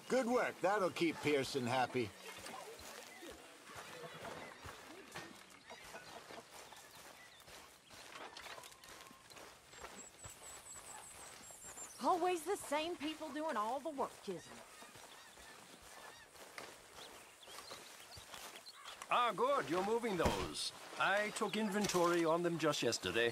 Good work. That'll keep Pearson happy. Always the same people doing all the work, isn't it? Ah, good. You're moving those. I took inventory on them just yesterday.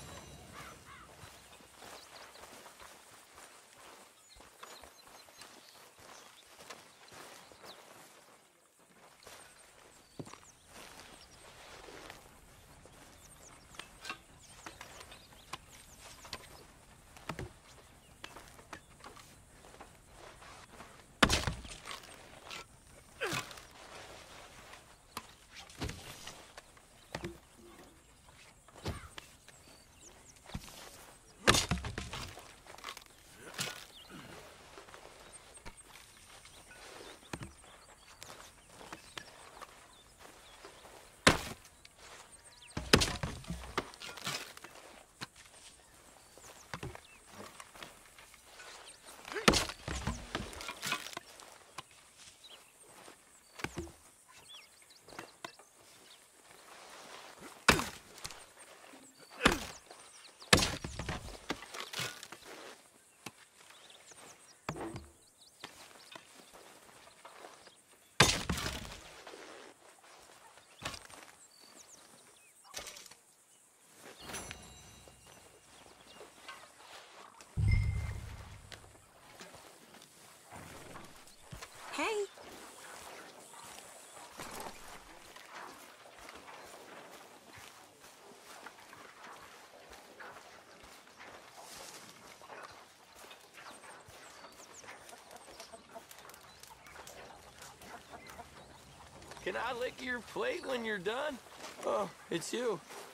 Hey. Can I lick your plate when you're done? Oh, it's you.